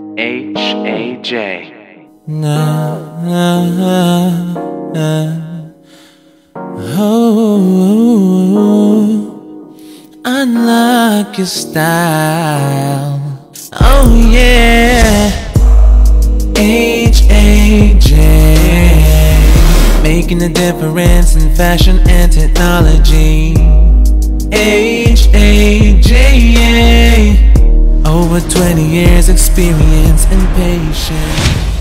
H-A-J. Nah, nah, nah. Oh, unlock your style. Oh yeah, H-A-J, making a difference in fashion and technology. H-A-J, over 20 years experience and patience.